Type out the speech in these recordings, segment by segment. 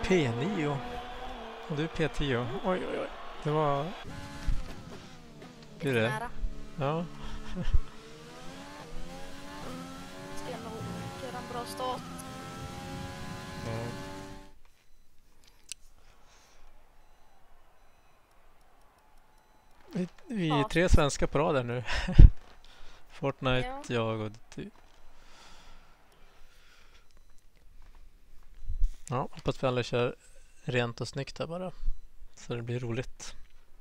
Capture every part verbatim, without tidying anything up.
P nio. Och du är P tio. Oj, oj, oj. Det var... Blir det? Nära. Ja. Ska jag nog göra en bra start. Mm. Vi, vi är Ja. tre svenska på raden nu. Fortnite, Ja. jag och du. Ja, hoppas vi alla kör rent och snyggt där bara. Så det blir roligt.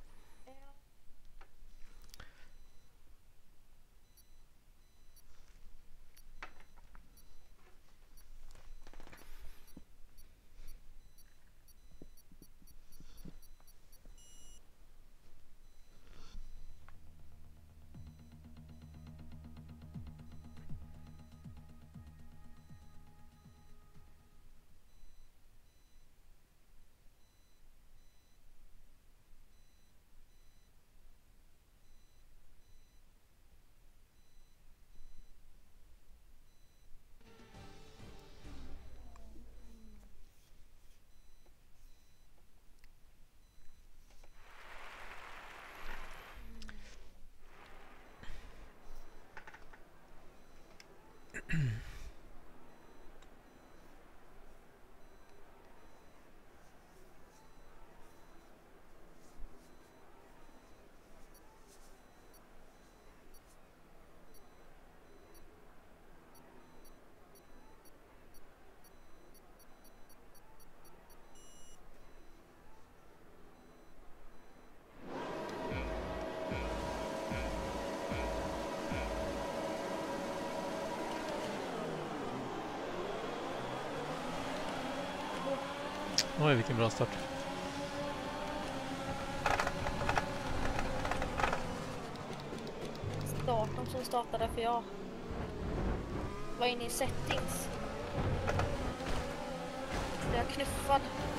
Oj, vilken bra start. Starten som startade för jag var inne i settings. Så jag knuffad.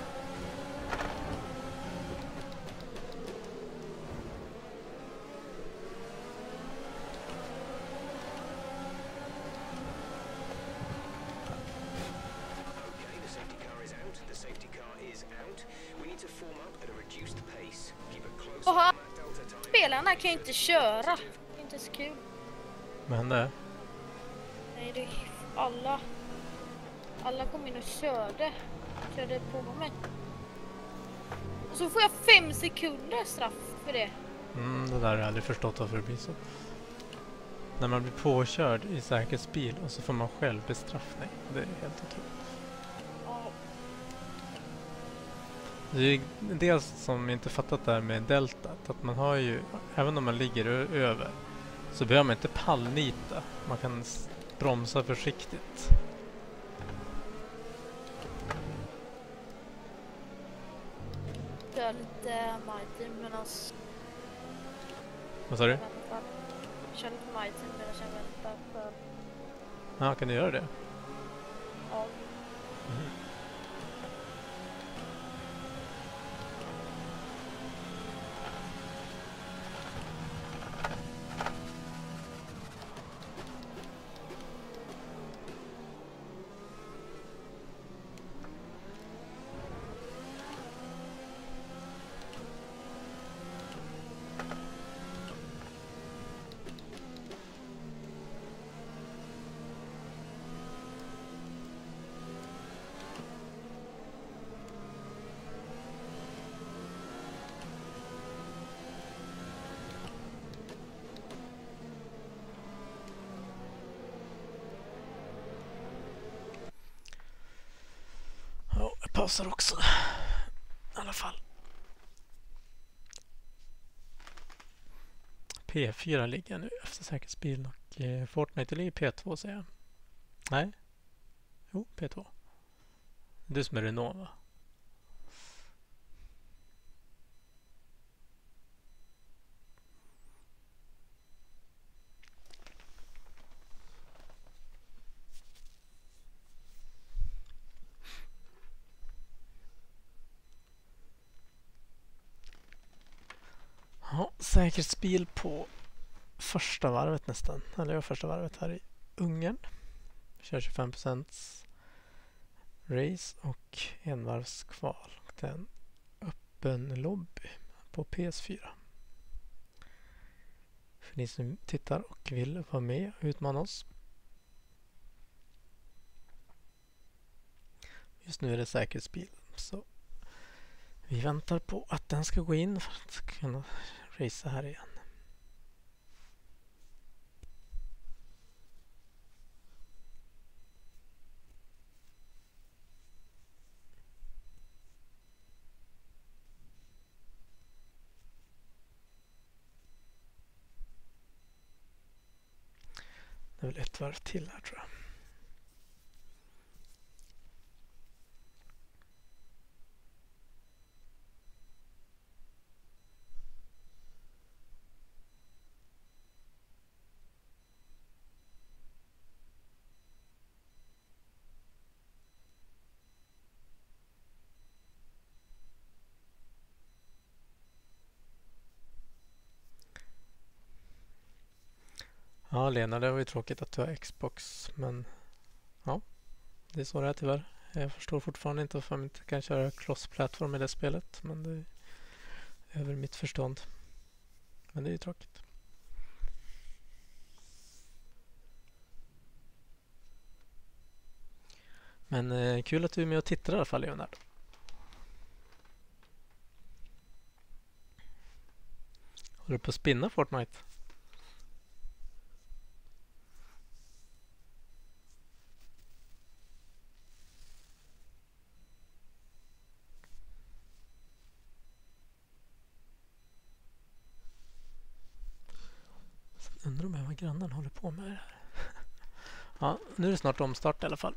Och här, spelarna kan ju inte köra. Det är inte så kul. Vad hände? Nej, det är alla. Alla kom in och körde. Körde på mig. Och så får jag fem sekunder straff för det. Mm, det där har jag aldrig förstått varför det blir så. När man blir påkörd i säkerhetsbil och så får man själv bestraffning. Det är helt otroligt. Ja. Det är dels som inte fattat där med deltat. Att man har ju, även om man ligger ö- över, så behöver man inte pallnita. Man kan s- bromsa försiktigt. Kör lite Mighty medan Vad sa du? jag väntar. Kör lite Mighty medan jag väntar för... Ja, kan du göra det? Ja. Mm. Ja, jag pausar också. I alla fall. P fyra ligger nu efter säkerhetsbil och eh, Fortnite ligger P två, säger jag. Nej. Jo, P två. Du som är Renault, va? Ja, säkerhetsbil på första varvet nästan. Eller ja, första varvet här i Ungern. Kör tjugofem procent Race och envarvskval. Det är en öppen lobby på P S fyra. För ni som tittar och vill vara med och utmana oss. Just nu är det säkerhetsbil, så vi väntar på att den ska gå in för att kunna racea här igen. Det är väl ett varv till här, tror jag. Ja, Lena, det var ju tråkigt att du har Xbox, men ja, det är så det är tyvärr. Jag förstår fortfarande inte varför man inte kan köra cross-platform i det spelet, men det är över mitt förstånd. Men det är ju tråkigt. Men eh, kul att du är med och tittar i alla fall, Leonard. Håller du på att spinna Fortnite? Undrar om jag vad grannen håller på med det här. Ja, nu är det snart omstart i alla fall.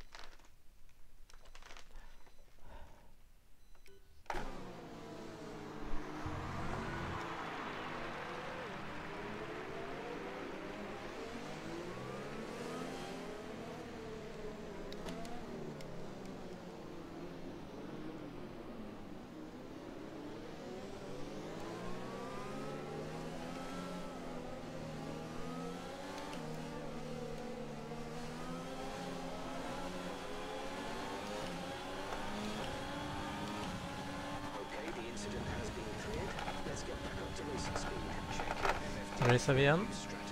Då racear vi igen.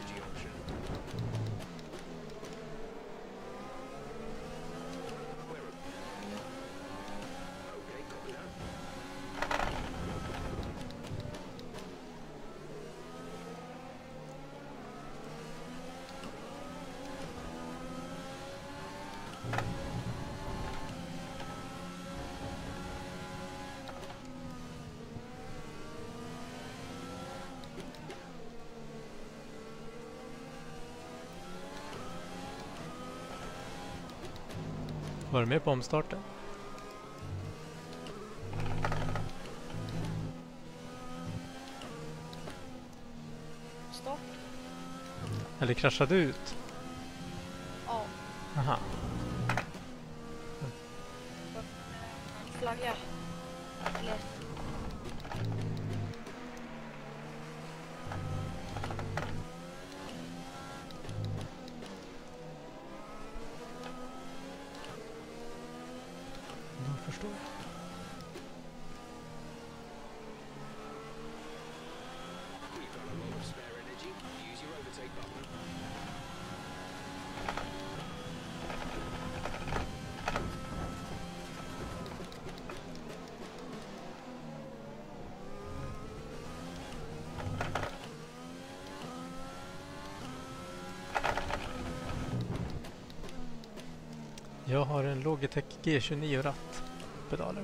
Var du med på omstarten? Stopp. Eller kraschade du ut? Ja. Aha. Flagga. Eller... Då förstår jag. Jag har en Logitech G tjugonio ratt pedaler.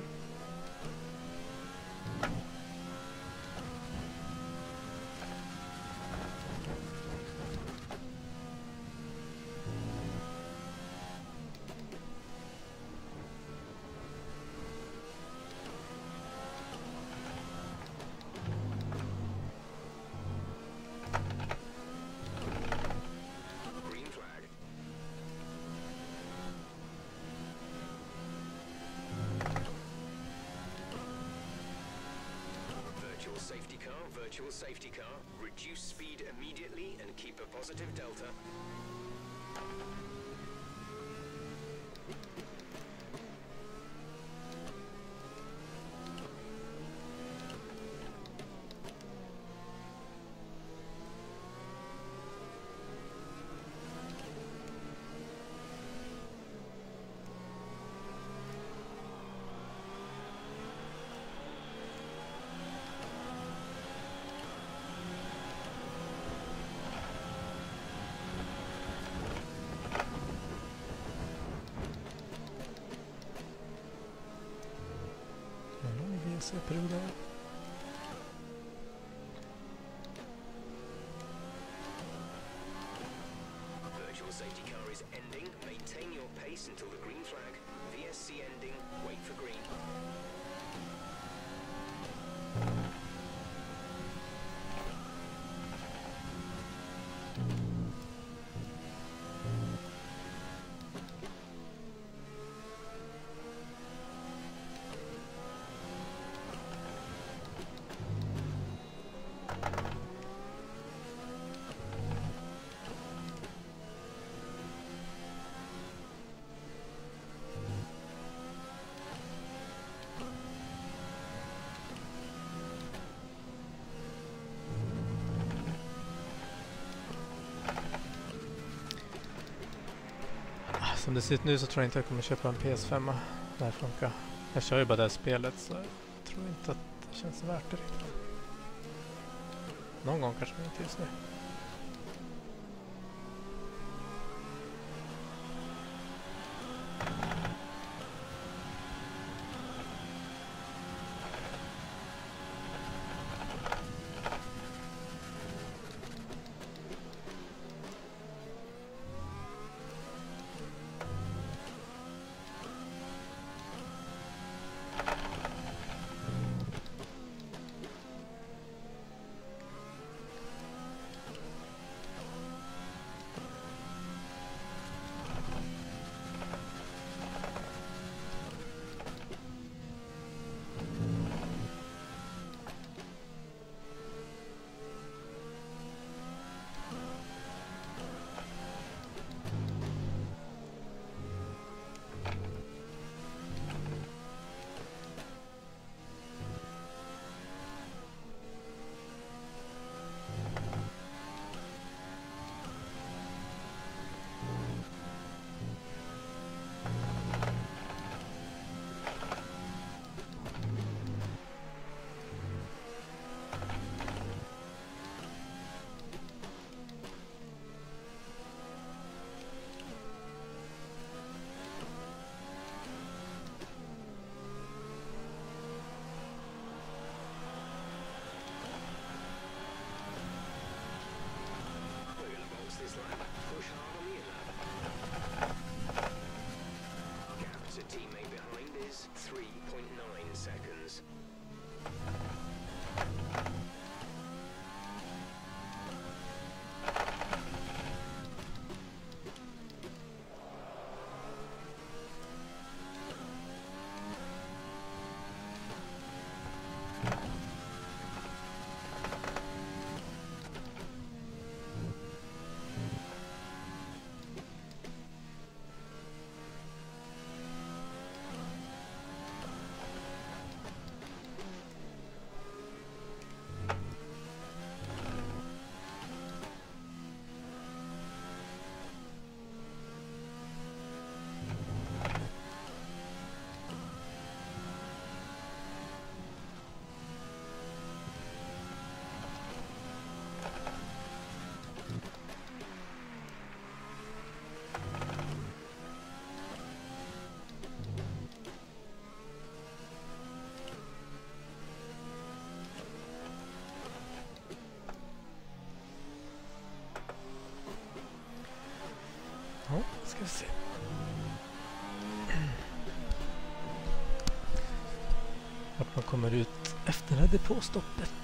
Safety car, virtual safety car. Reduce speed immediately and keep a positive delta. C-perioder. Virtual safety car is ending. Maintain your pace until the green flag. V S C ending. Wait for green. Som det ser ut nu så tror jag inte jag kommer köpa en P S fem. Det här funkar. Jag kör ju bara det här spelet så jag tror inte att det känns värt det riktigt. Någon gång kanske, men inte just nu. This lap. Push hard on the in-lap. Gap to teammate behind is three point nine seconds. Ja, ska vi se. Vart man kommer ut efter det här depåstoppet.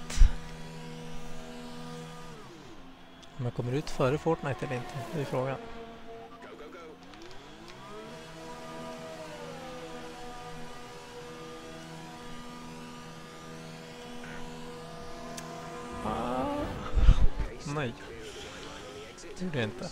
Om jag kommer ut före Fortnite eller inte, det är frågan. Go, go, go. Ah, nej, det gjorde jag inte.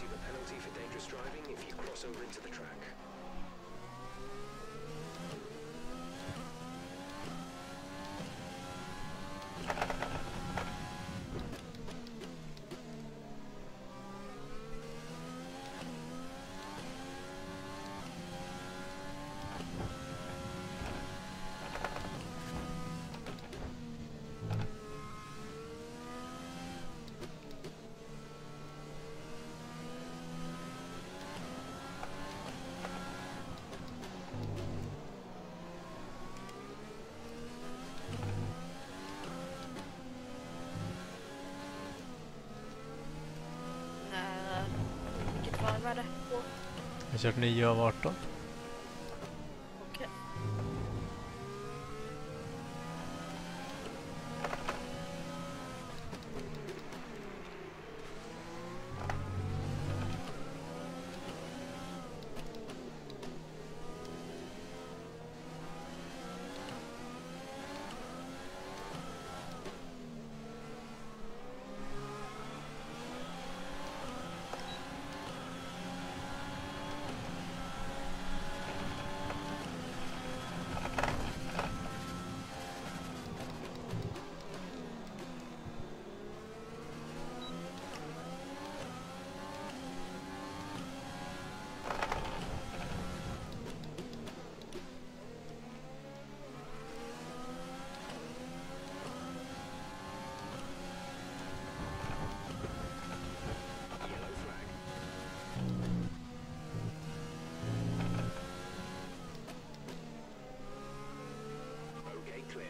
varvade på. Jag har kört nio av arton. Okej. Yellow flag. Okay, clear.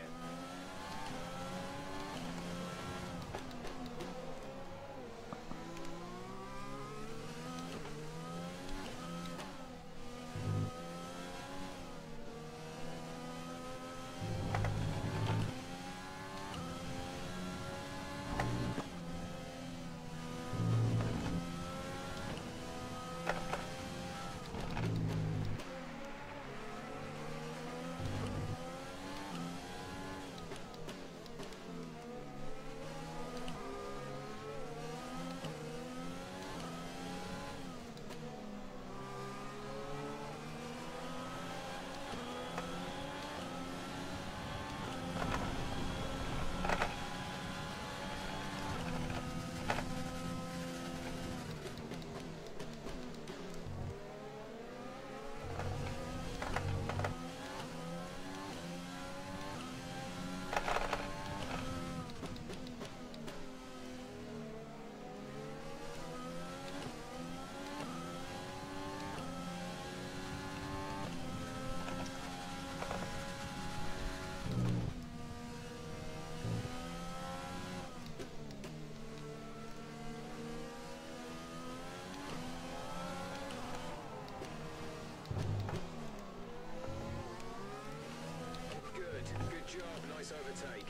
Good. Good job. Nice overtake.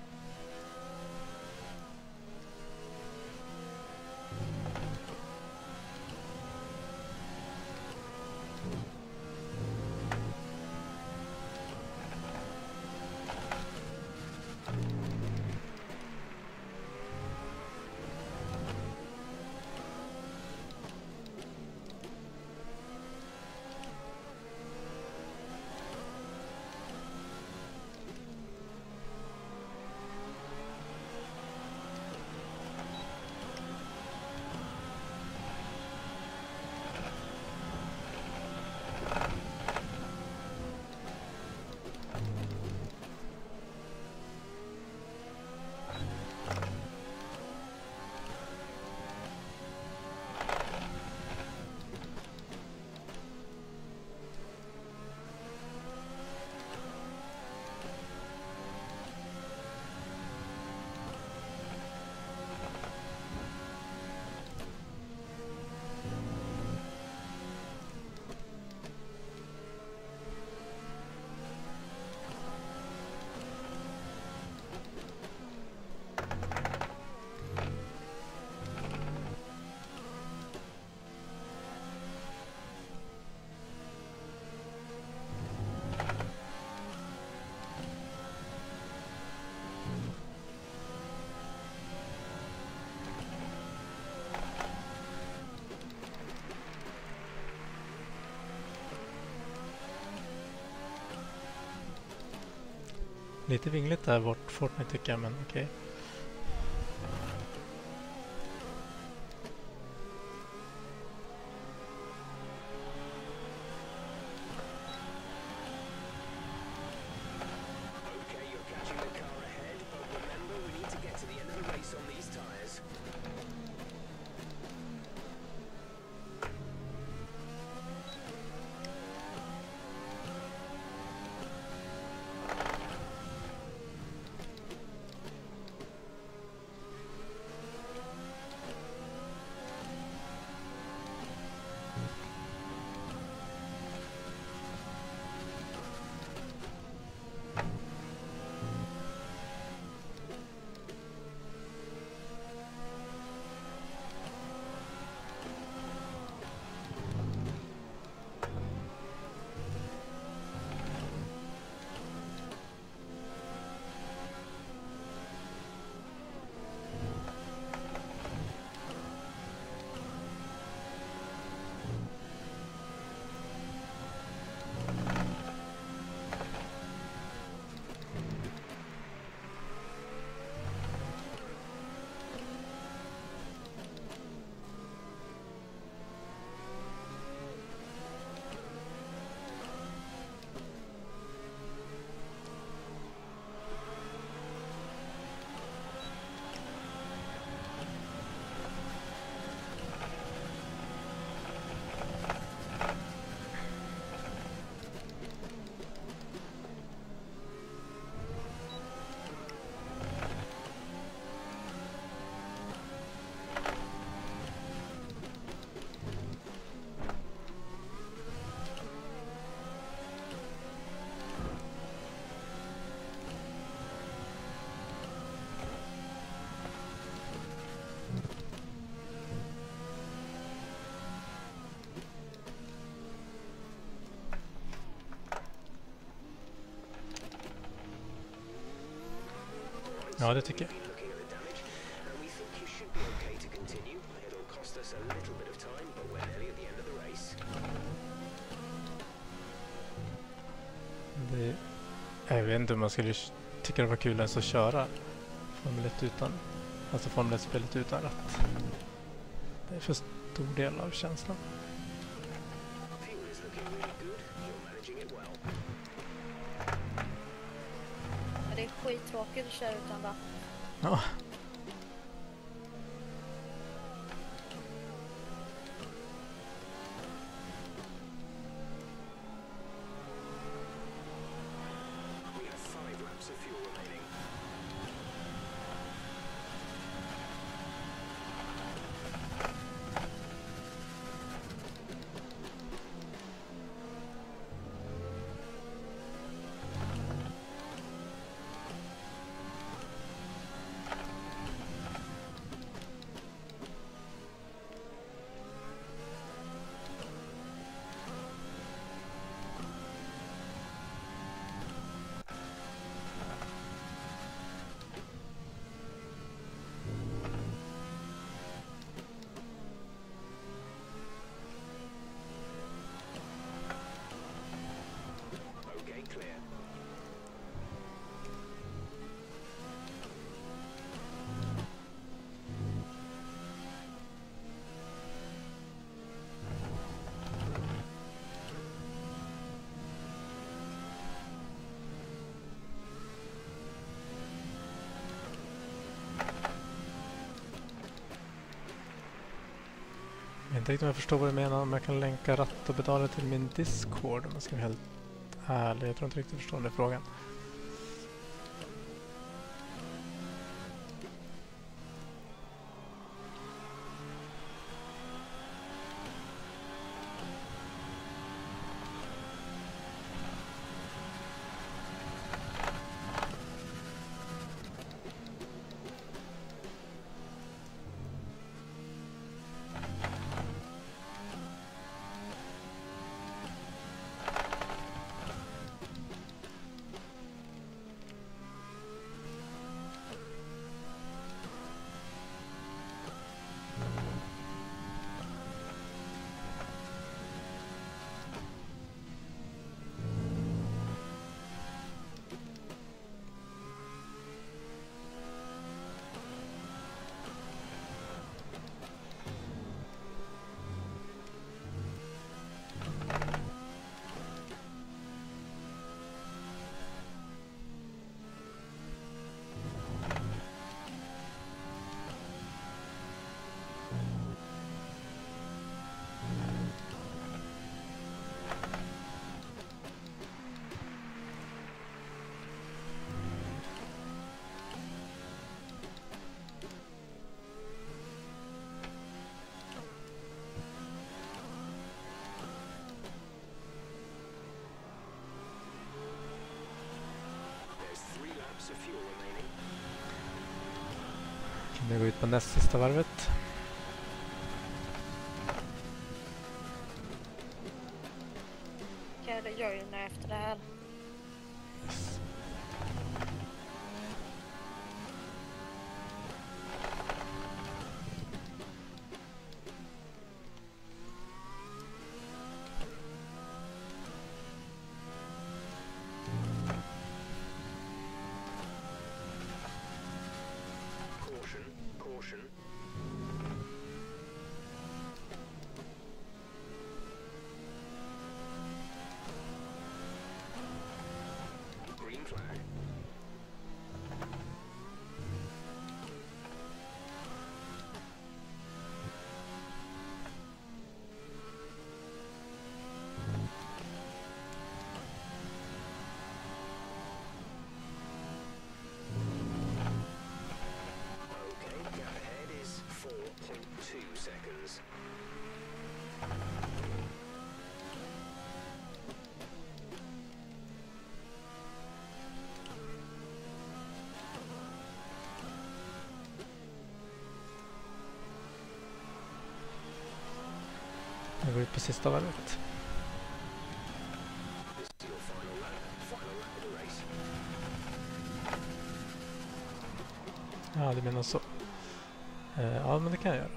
Lite vingligt där vårt Fortnite tycker jag, men okej. Okay, you're catching the car ahead, but remember we need to get to the end of the race on these tyres. Ja, det tycker jag. Looking at the damage, and we think you should be okay to continue. It'll cost us a little bit of time, but we're nearly at the end of the race. Det, jag vet inte om man skulle tycka det var kul ens att köra Formel ett utan, alltså Formel ett-spelet utan ratt. Det är för stor del av känslan. Fuel is looking really good. You're managing it well. Ja, det är skittråkigt att köra utan ratt. Ja. We have five laps of fuel remaining. Okay, clear. Jag vet inte riktigt om jag förstår vad du menar, om jag kan länka ratt och pedalen till min Discord om jag ska vara helt ärlig. Jag tror inte riktigt förstår den frågan. There's three laps of fuel remaining. Kan vi gå ut på näst sista varvet? Okej, det gör ju när efter det här. Yes. Caution, caution. Green flag. Okay, gap ahead is four point two seconds. Jag går ut på sista varvet. This is your final lap. Final lap of the race. Ja, du menar så. Eh, ja, men det kan jag göra.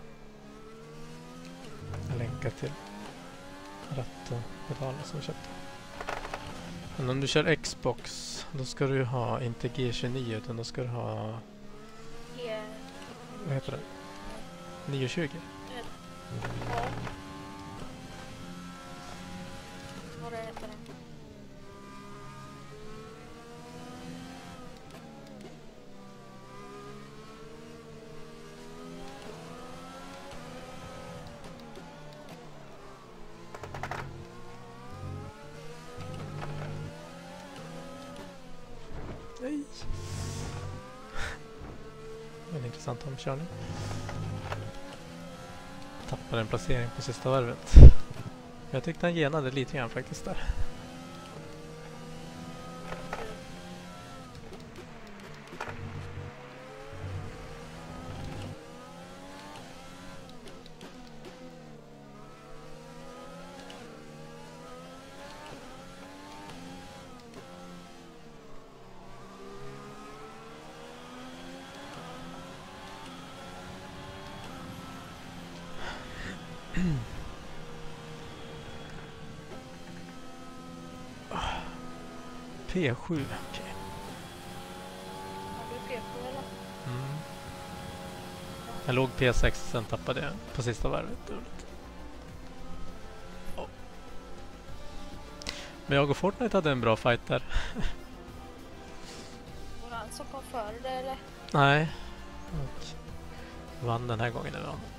Jag länkar till ratten och pedalen som jag köpte. Men om du kör Xbox, då ska du ha inte G tjugonio utan då ska du ha... Yeah. Vad heter det? nio tjugo? Ja. Vad det heter det? Nej. Det är en intressant omkörning. Tappade en placering på sista varvet. Jag tyckte han genade lite grann faktiskt där. P sju, okej. Har du P sju eller? Mm. Jag låg P sex, sen tappade jag på sista varvet. Oh. Men jag och Fortnite hade en bra fight där. Var det han som kom före det eller? Nej. Och vann den här gången. Eller?